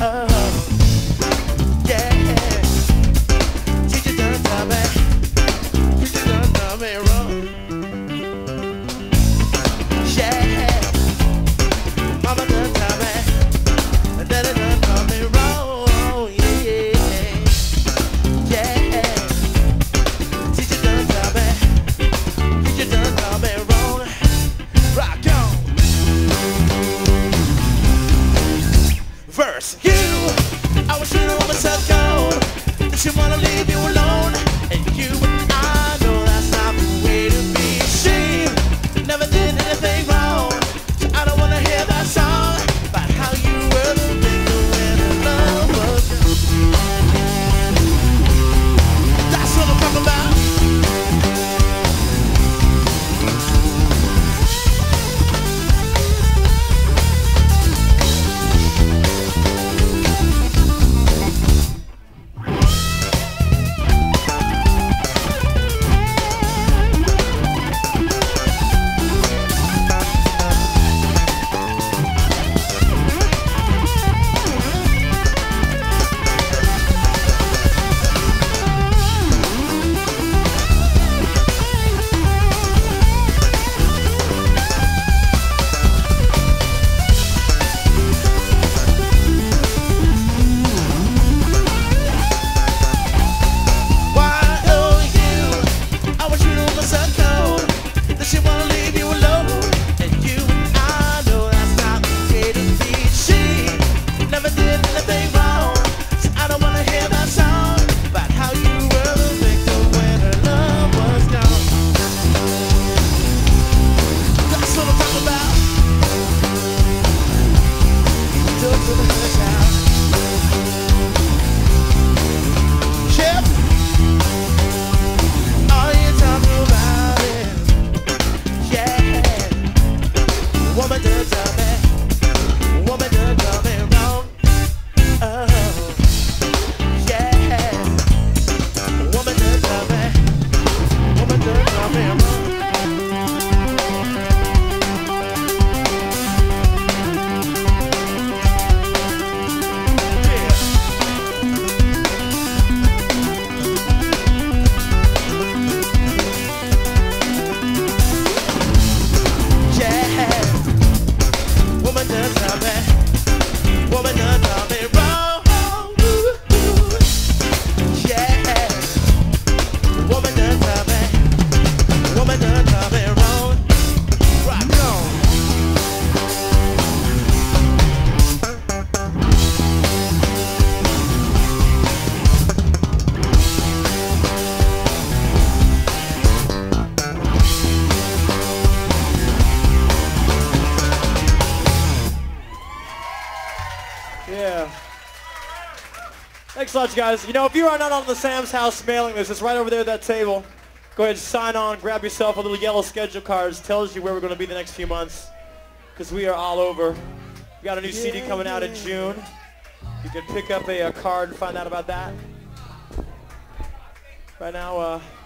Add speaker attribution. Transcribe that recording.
Speaker 1: Yeah. Thanks a lot, you guys. You know, if you are not on the Sam's House mailing list, it's right over there at that table. Go ahead and sign on, grab yourself a little yellow schedule card. It tells you where we're going to be the next few months, because we are all over. We got a new CD coming out in June. You can pick up a card and find out about that. Right now,